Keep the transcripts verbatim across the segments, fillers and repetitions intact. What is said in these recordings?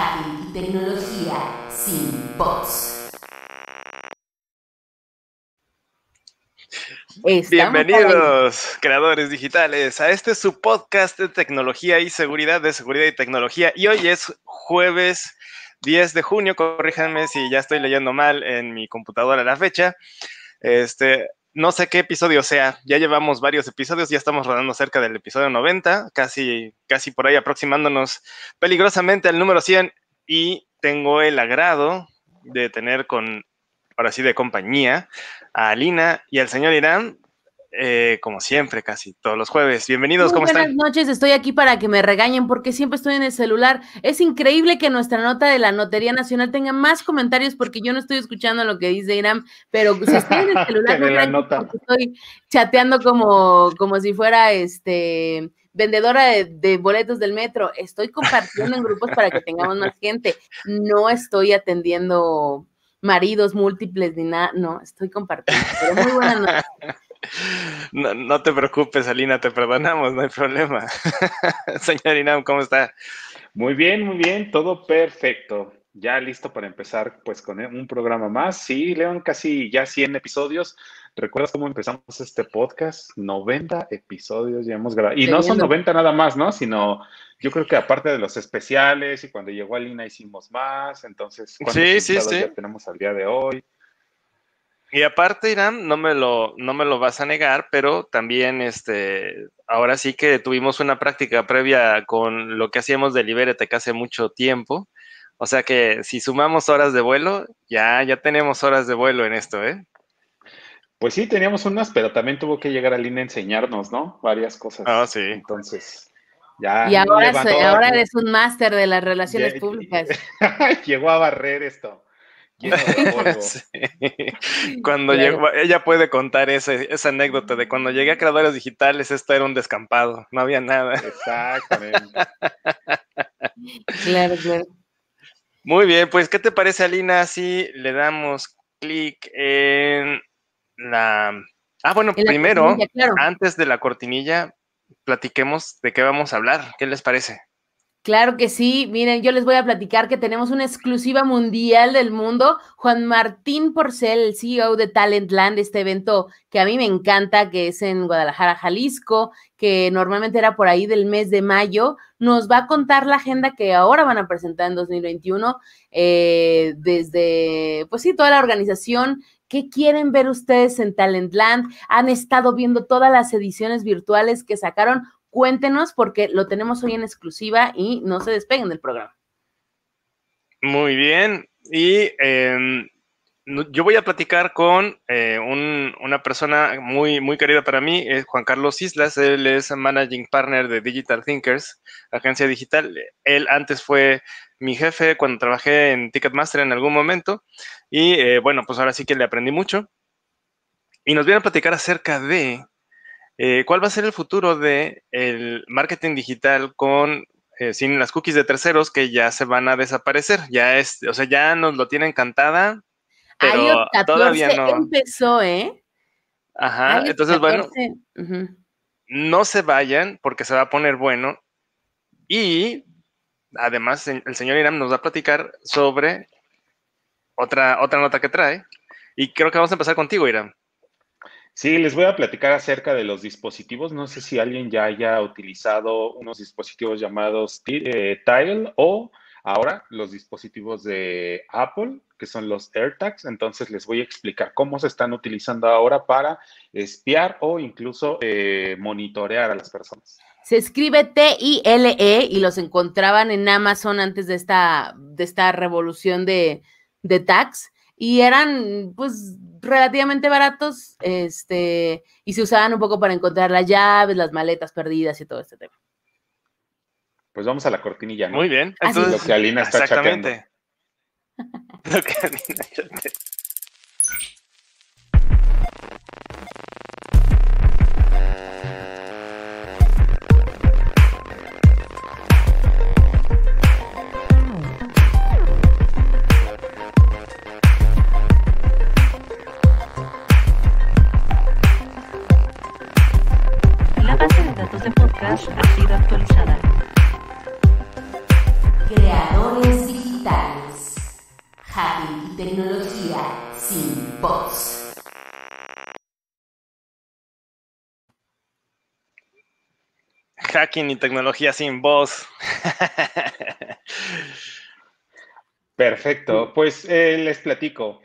hacking y tecnología sin bots. Bienvenidos, creadores digitales, a este su podcast de tecnología y seguridad, de seguridad y tecnología. Y hoy es jueves diez de junio, corríjanme si ya estoy leyendo mal en mi computadora la fecha. Este, no sé qué episodio sea, ya llevamos varios episodios, ya estamos rodando cerca del episodio noventa, casi, casi por ahí aproximándonos peligrosamente al número cien, y tengo el agrado de tener con, ahora sí de compañía, a Alina y al señor Irán, eh, como siempre, casi todos los jueves. Bienvenidos, Muy ¿cómo buenas están? noches, estoy aquí para que me regañen porque siempre estoy en el celular. Es increíble que nuestra nota de la Notería Nacional tenga más comentarios porque yo no estoy escuchando lo que dice Irán, pero si estoy en el celular no crean que porque estoy chateando como, como si fuera este vendedora de, de boletos del metro. Estoy compartiendo en grupos para que tengamos más gente. No estoy atendiendo maridos múltiples ni nada, no, estoy compartiendo. Pero muy buenas noches. No, no te preocupes, Alina, te perdonamos, no hay problema. Señor Inam, ¿cómo está? Muy bien, muy bien, todo perfecto. Ya listo para empezar pues con un programa más. Sí, León, casi ya cien episodios. ¿Recuerdas cómo empezamos este podcast? noventa episodios ya hemos grabado. Y no son noventa nada más, ¿no? Sino yo creo que aparte de los especiales y cuando llegó Alina hicimos más. Entonces, ¿cuántos sí, sí, sí. ya tenemos al día de hoy? Y aparte, Irán, no me lo, no me lo vas a negar, pero también este, ahora sí que tuvimos una práctica previa con lo que hacíamos de Libéretec hace mucho tiempo. O sea que si sumamos horas de vuelo, ya, ya tenemos horas de vuelo en esto, ¿eh? Pues sí, teníamos unas, pero también tuvo que llegar Alina a enseñarnos, ¿no? Varias cosas. Ah, sí. Entonces, ya. Y ahora, soy, ahora eres un máster de las relaciones ya, públicas. Llegó a barrer esto. Sí. Cuando claro. llegó, ella puede contar ese, esa anécdota de cuando llegué a creadores digitales, esto era un descampado, no había nada. Exactamente. Claro, claro. Muy bien, pues, ¿qué te parece, Alina, si le damos clic en la... Ah, bueno, en primero, claro. Antes de la cortinilla, platiquemos de qué vamos a hablar. ¿Qué les parece? Claro que sí, miren, yo les voy a platicar que tenemos una exclusiva mundial del mundo. Juan Martín Porcel, el C E O de Talentland, este evento que a mí me encanta, que es en Guadalajara, Jalisco, que normalmente era por ahí del mes de mayo, nos va a contar la agenda que ahora van a presentar en dos mil veintiuno, eh, desde, pues sí, toda la organización. ¿Qué quieren ver ustedes en Talentland? Han estado viendo todas las ediciones virtuales que sacaron. Cuéntenos porque lo tenemos hoy en exclusiva y no se despeguen del programa. Muy bien. Y eh, yo voy a platicar con eh, un, una persona muy, muy querida para mí, es Juan Carlos Islas. Él es Managing Partner de Digital Thinkers, agencia digital. Él antes fue mi jefe cuando trabajé en Ticketmaster en algún momento. Y eh, bueno, pues ahora sí que le aprendí mucho. Y nos viene a platicar acerca de Eh, ¿cuál va a ser el futuro de el marketing digital con eh, sin las cookies de terceros que ya se van a desaparecer? Ya es, o sea, ya nos lo tienen cantada, pero iOS catorce todavía no empezó, ¿eh? Ajá, iOS entonces catorce. Bueno, uh-huh. No se vayan porque se va a poner bueno. Y además el señor Irán nos va a platicar sobre otra, otra nota que trae. Y creo que vamos a empezar contigo, Irán. Sí, les voy a platicar acerca de los dispositivos. No sé si alguien ya haya utilizado unos dispositivos llamados eh, Tile o ahora los dispositivos de Apple, que son los AirTags. Entonces les voy a explicar cómo se están utilizando ahora para espiar o incluso eh, monitorear a las personas. Se escribe T I L E y los encontraban en Amazon antes de esta, de esta revolución de, de tags. Y eran, pues, relativamente baratos, este, y se usaban un poco para encontrar las llaves, las maletas perdidas y todo este tema. Pues vamos a la cortinilla, ¿no? Muy bien. Entonces, lo que Alina está exactamente. Chateando. Lo que Alina chatea. Ha sido actualizada. Creadores tecnología sin bots. Hacking y tecnología sin voz. Perfecto, pues eh, les platico.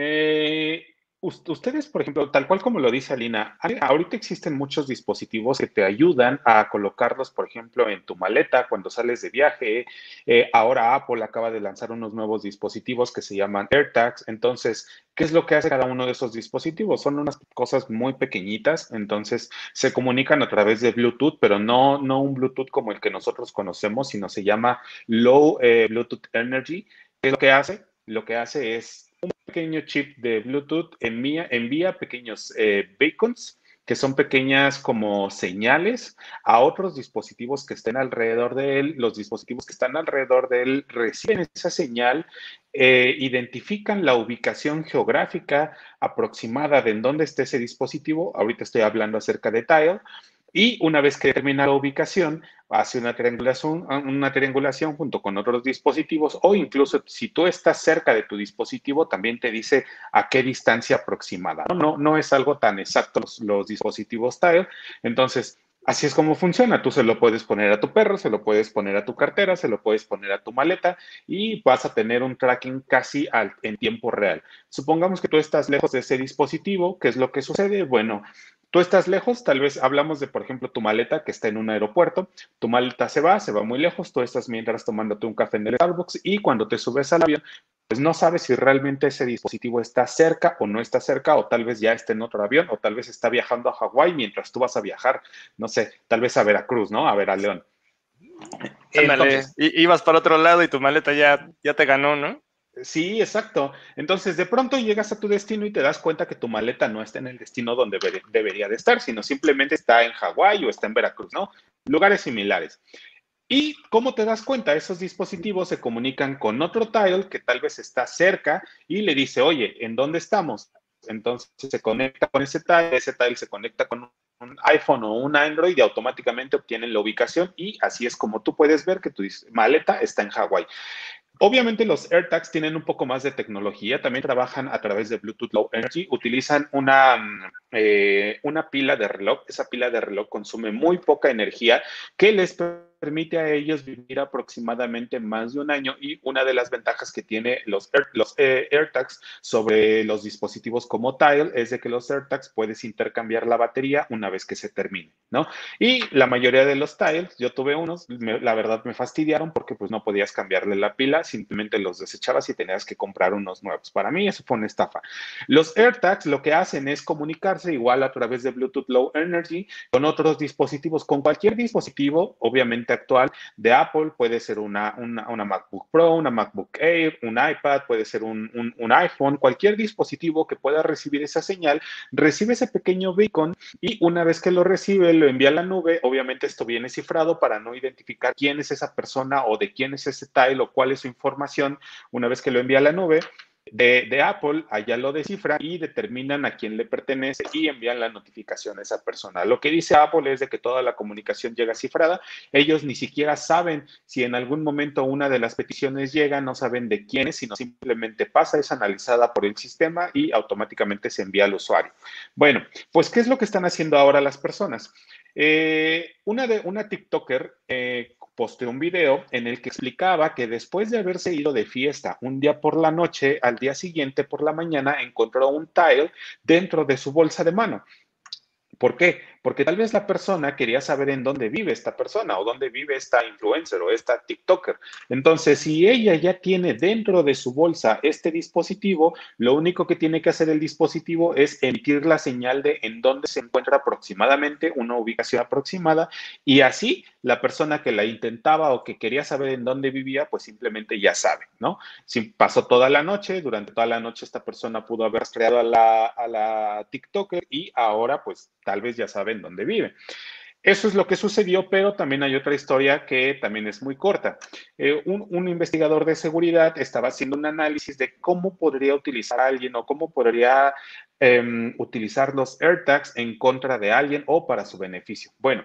Eh, us- ustedes, por ejemplo, tal cual como lo dice Alina, a- ahorita existen muchos dispositivos que te ayudan a colocarlos, por ejemplo, en tu maleta cuando sales de viaje. Eh, ahora Apple acaba de lanzar unos nuevos dispositivos que se llaman AirTags. Entonces, ¿qué es lo que hace cada uno de esos dispositivos? Son unas cosas muy pequeñitas, entonces se comunican a través de Bluetooth, pero no, no un Bluetooth como el que nosotros conocemos, sino se llama Low eh, Bluetooth Energy. ¿Qué es lo que hace? Lo que hace es un pequeño chip de Bluetooth envía, envía pequeños eh, beacons, que son pequeñas como señales a otros dispositivos que estén alrededor de él. Los dispositivos que están alrededor de él reciben esa señal, eh, identifican la ubicación geográfica aproximada de en dónde esté ese dispositivo. Ahorita estoy hablando acerca de Tile. Y una vez que determina la ubicación, hace una triangulación, una triangulación junto con otros dispositivos, o incluso si tú estás cerca de tu dispositivo, también te dice a qué distancia aproximada. No, no, no es algo tan exacto los, los dispositivos Tile. Entonces, así es como funciona. Tú se lo puedes poner a tu perro, se lo puedes poner a tu cartera, se lo puedes poner a tu maleta y vas a tener un tracking casi al, en tiempo real. Supongamos que tú estás lejos de ese dispositivo. ¿Qué es lo que sucede? Bueno, tú estás lejos, tal vez hablamos de, por ejemplo, tu maleta que está en un aeropuerto. Tu maleta se va, se va muy lejos, tú estás mientras tomándote un café en el Starbucks y cuando te subes al avión, pues no sabes si realmente ese dispositivo está cerca o no está cerca, o tal vez ya está en otro avión, o tal vez está viajando a Hawái mientras tú vas a viajar, no sé, tal vez a Veracruz, ¿no? A ver a León. Ándale, Entonces, I- ibas para otro lado y tu maleta ya, ya te ganó, ¿no? sí, exacto. Entonces, de pronto llegas a tu destino y te das cuenta que tu maleta no está en el destino donde debe- debería de estar, sino simplemente está en Hawái o está en Veracruz, ¿no? Lugares similares. ¿Y cómo te das cuenta? Esos dispositivos se comunican con otro tile que tal vez está cerca y le dice, oye, ¿en dónde estamos? Entonces se conecta con ese tile, ese tile se conecta con un iPhone o un Android y automáticamente obtienen la ubicación y así es como tú puedes ver que tu maleta está en Hawái. Obviamente los AirTags tienen un poco más de tecnología, también trabajan a través de Bluetooth Low Energy, utilizan una, mm, eh, una pila de reloj. Esa pila de reloj consume muy poca energía que les permite a ellos vivir aproximadamente más de un año, y una de las ventajas que tiene los, Air, los eh, AirTags sobre los dispositivos como Tile es de que los AirTags puedes intercambiar la batería una vez que se termine, ¿no? Y la mayoría de los Tiles, yo tuve unos, me, la verdad me fastidiaron porque pues no podías cambiarle la pila, simplemente los desechabas y tenías que comprar unos nuevos. Para mí eso fue una estafa. Los AirTags lo que hacen es comunicarse igual a través de Bluetooth Low Energy con otros dispositivos, con cualquier dispositivo, obviamente actual, de Apple. Puede ser una, una, una MacBook Pro, una MacBook Air, un iPad, puede ser un, un, un iPhone, cualquier dispositivo que pueda recibir esa señal, recibe ese pequeño beacon y una vez que lo recibe, lo envía a la nube. Obviamente esto viene cifrado para no identificar quién es esa persona o de quién es ese tile o cuál es su información. Una vez que lo envía a la nube de, de Apple, allá lo descifran y determinan a quién le pertenece y envían la notificación a esa persona. Lo que dice Apple es de que toda la comunicación llega cifrada. Ellos ni siquiera saben si en algún momento una de las peticiones llega, no saben de quién es, sino simplemente pasa, es analizada por el sistema y automáticamente se envía al usuario. Bueno, pues, ¿qué es lo que están haciendo ahora las personas? Eh, una, de, una TikToker eh, posteó un video en el que explicaba que después de haberse ido de fiesta un día por la noche, al día siguiente por la mañana encontró un tile dentro de su bolsa de mano. ¿Por qué? Porque tal vez la persona quería saber en dónde vive esta persona o dónde vive esta influencer o esta TikToker. Entonces, si ella ya tiene dentro de su bolsa este dispositivo, lo único que tiene que hacer el dispositivo es emitir la señal de en dónde se encuentra aproximadamente, una ubicación aproximada, y así la persona que la intentaba o que quería saber en dónde vivía, pues simplemente ya sabe, ¿no? Si pasó toda la noche, durante toda la noche esta persona pudo haber rastreado a la, a la TikToker y ahora pues tal vez ya saben dónde vive. Eso es lo que sucedió, pero también hay otra historia que también es muy corta. Eh, un, un, investigador de seguridad estaba haciendo un análisis de cómo podría utilizar a alguien o cómo podría eh, utilizar los AirTags en contra de alguien o para su beneficio. Bueno,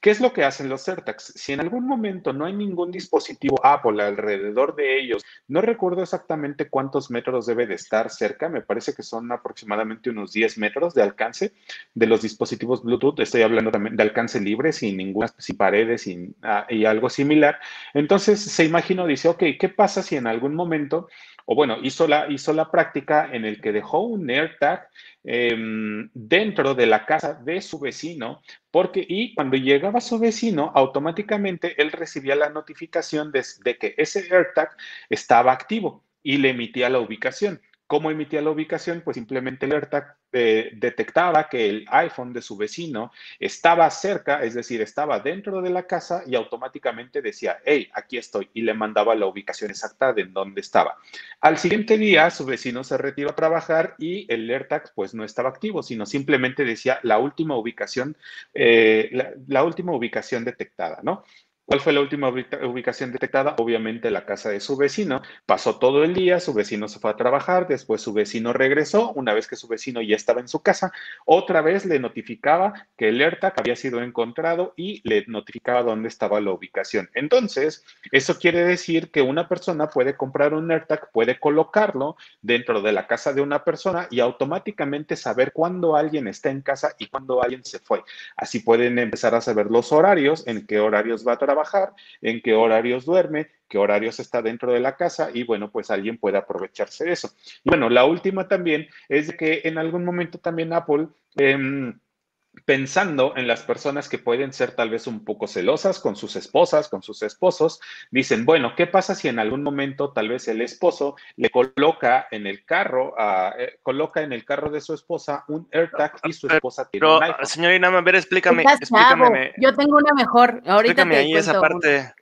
¿Qué es lo que hacen los AirTags? Si en algún momento no hay ningún dispositivo Apple alrededor de ellos, no recuerdo exactamente cuántos metros debe de estar cerca, me parece que son aproximadamente unos diez metros de alcance de los dispositivos Bluetooth, estoy hablando también de alcance libre, sin ninguna, sin paredes sin, ah, y algo similar. Entonces se imaginó, dice, ok, ¿qué pasa si en algún momento, o bueno, hizo la, hizo la práctica en el que dejó un AirTag eh, dentro de la casa de su vecino, porque y cuando llegaba su vecino, automáticamente él recibía la notificación de, de que ese AirTag estaba activo y le emitía la ubicación. ¿Cómo emitía la ubicación? Pues simplemente el AirTag eh, detectaba que el iPhone de su vecino estaba cerca, es decir, estaba dentro de la casa y automáticamente decía, hey, aquí estoy, y le mandaba la ubicación exacta de dónde estaba. Al siguiente día, su vecino se retiró a trabajar y el AirTag pues no estaba activo, sino simplemente decía la última ubicación, eh, la, la última ubicación detectada, ¿no? ¿Cuál fue la última ubicación detectada? Obviamente la casa de su vecino. Pasó todo el día, su vecino se fue a trabajar, después su vecino regresó. Una vez que su vecino ya estaba en su casa, otra vez le notificaba que el AirTag había sido encontrado y le notificaba dónde estaba la ubicación. Entonces, eso quiere decir que una persona puede comprar un AirTag, puede colocarlo dentro de la casa de una persona y automáticamente saber cuándo alguien está en casa y cuándo alguien se fue. Así pueden empezar a saber los horarios, en qué horarios va a trabajar, trabajar, en qué horarios duerme, qué horarios está dentro de la casa y bueno, pues alguien puede aprovecharse de eso. Y bueno, la última también es de que en algún momento también Apple, eh, pensando en las personas que pueden ser tal vez un poco celosas con sus esposas, con sus esposos, dicen, bueno, ¿qué pasa si en algún momento tal vez el esposo le coloca en el carro, uh, eh, coloca en el carro de su esposa un AirTag y su esposa tiene Pero, un iPhone? señorina, a ver, explícame, Estás explícame. chavo. Me, Yo tengo una mejor. Ahorita explícame te ahí esa cuento una. parte.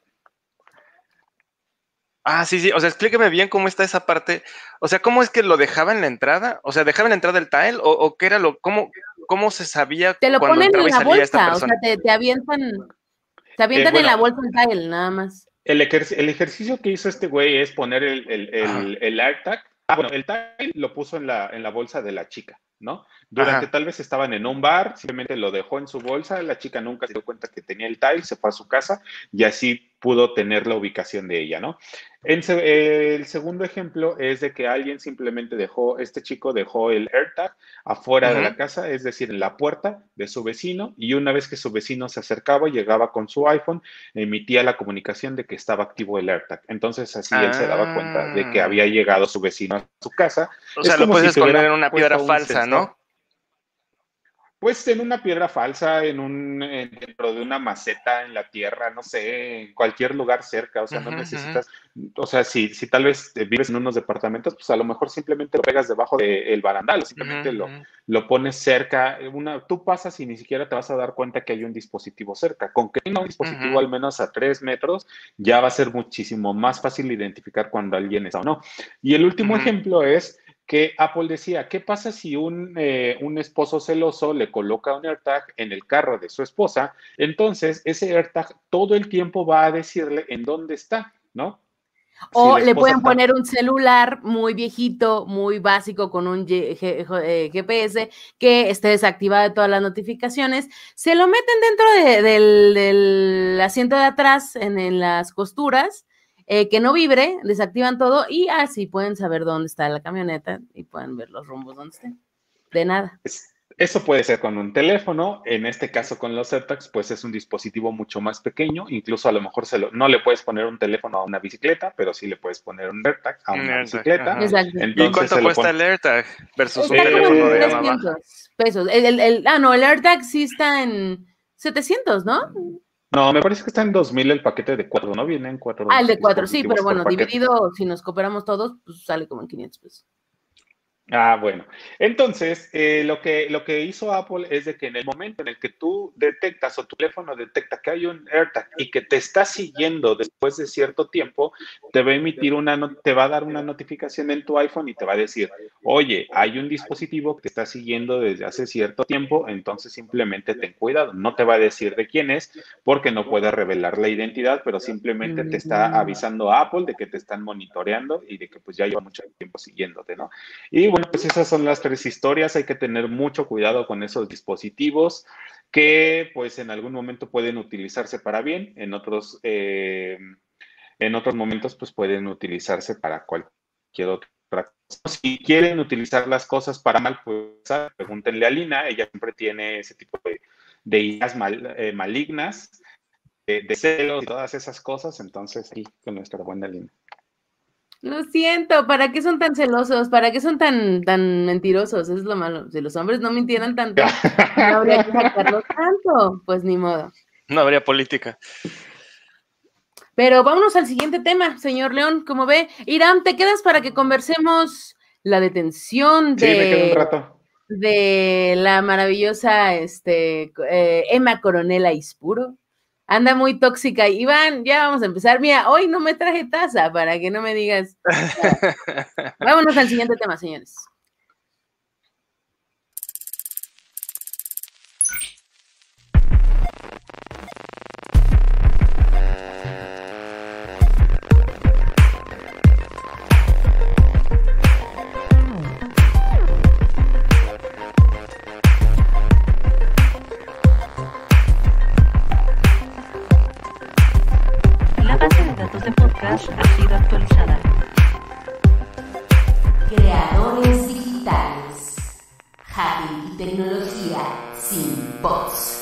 Ah, sí, sí, o sea, explíqueme bien cómo está esa parte. O sea, ¿cómo es que lo dejaba en la entrada? O sea, ¿dejaba en la entrada el tile? ¿O, o qué era lo, cómo, cómo se sabía Te lo cuando ponen entraba en y la salía esta bolsa, o sea, persona? te, te avientan, te Eh, avientan en bueno, la bolsa el tile, nada más. El, ejer el, ejercicio que hizo este güey es poner el, el, el, el AirTag. Ah, bueno, el tag lo puso en la, en la bolsa de la chica, ¿no? Durante Ajá. tal vez estaban en un bar, simplemente lo dejó en su bolsa, la chica nunca se dio cuenta que tenía el tile, se fue a su casa y así pudo tener la ubicación de ella, ¿no? En se, eh, el segundo ejemplo es de que alguien simplemente dejó, este chico dejó el AirTag afuera de la Uh-huh. casa, es decir, en la puerta de su vecino, y una vez que su vecino se acercaba y llegaba con su iPhone, emitía la comunicación de que estaba activo el AirTag. Entonces así él se daba cuenta de que había Ah. llegado su vecino a su casa. O Es sea, lo como puedes si te esconder hubieran en una piedra puesto un falsa, sensor. ¿no? Pues en una piedra falsa, en un, en, dentro de una maceta, en la tierra, no sé, en cualquier lugar cerca, o sea, no Uh-huh, uh-huh. necesitas, o sea, si, si tal vez vives en unos departamentos, pues a lo mejor simplemente lo pegas debajo del barandal, o simplemente Uh-huh, lo, uh-huh. lo pones cerca, una, tú pasas y ni siquiera te vas a dar cuenta que hay un dispositivo cerca, con que tenga un dispositivo Uh-huh. al menos a tres metros, ya va a ser muchísimo más fácil identificar cuando alguien está o no. Y el último Uh-huh. ejemplo es que Apple decía, ¿qué pasa si un, eh, un esposo celoso le coloca un AirTag en el carro de su esposa? Entonces, ese AirTag todo el tiempo va a decirle en dónde está, ¿no? Si O la le esposa pueden está... poner un celular muy viejito, muy básico, con un G G P S que esté desactivado de todas las notificaciones. Se lo meten dentro de, del, del asiento de atrás, en, en las costuras, eh, que no vibre, desactivan todo y así pueden saber dónde está la camioneta y pueden ver los rumbos donde estén. De nada. Eso puede ser con un teléfono, en este caso con los AirTags, pues es un dispositivo mucho más pequeño, incluso a lo mejor se lo, no le puedes poner un teléfono a una bicicleta, pero sí le puedes poner un AirTag a Un una AirTag, bicicleta, ajá. Exacto. ¿Y entonces cuánto se lo cuesta pone... el AirTag versus un Está como teléfono de en gama Eh, baja? trescientos pesos. El, el, el, ah, no, el AirTag sí está en setecientos, ¿no? no, me parece que está en dos mil el paquete de cuatro, ¿no? Vienen cuatro Ah, el de cuatro, sí, pero dispositivos por bueno, paquete. dividido, si nos cooperamos todos, pues sale como en quinientos pesos. Ah, bueno. Entonces, eh, lo que, lo que hizo Apple es de que en el momento en el que tú detectas o tu teléfono detecta que hay un AirTag y que te está siguiendo después de cierto tiempo, te va a emitir una, no- te va a dar una notificación en tu iPhone y te va a decir, oye, hay un dispositivo que te está siguiendo desde hace cierto tiempo, entonces simplemente ten cuidado. No te va a decir de quién es porque no puede revelar la identidad, pero simplemente te está Mm. avisando a Apple de que te están monitoreando y de que pues ya lleva mucho tiempo siguiéndote, ¿no? Y bueno, pues esas son las tres historias. Hay que tener mucho cuidado con esos dispositivos. que pues en algún momento pueden utilizarse para bien, en otros, eh, en otros momentos pues pueden utilizarse para cualquier otra cosa. Si quieren utilizar las cosas para mal, pues pregúntenle a Lina, ella siempre tiene ese tipo de, de ideas mal, eh, malignas, de, de celos y todas esas cosas, entonces aquí con nuestra buena Lina. Lo siento, ¿para qué son tan celosos? ¿Para qué son tan, tan mentirosos? Eso es lo malo. Si los hombres no mintieran tanto, no habría que sacarlos tanto. Pues ni modo. No habría política. Pero vámonos al siguiente tema, señor León. Como ve, Irán, ¿te quedas para que conversemos la detención de, sí, me quedo un rato. de la maravillosa este, eh, Emma Coronel Aispuro? Anda muy tóxica. Iván, ya vamos a empezar. Mira, hoy no me traje taza para que no me digas. Vámonos al siguiente tema, señores. De podcast ha sido actualizada. Creadores digitales. Hacking y tecnología sin bots.